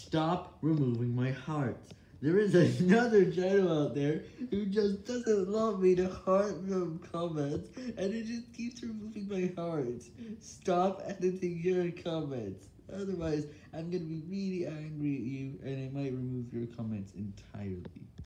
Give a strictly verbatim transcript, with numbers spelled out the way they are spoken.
Stop removing my hearts. There is another channel out there who just doesn't love me to heart from comments, and it just keeps removing my hearts. Stop editing your comments. Otherwise, I'm gonna be really angry at you, and I might remove your comments entirely.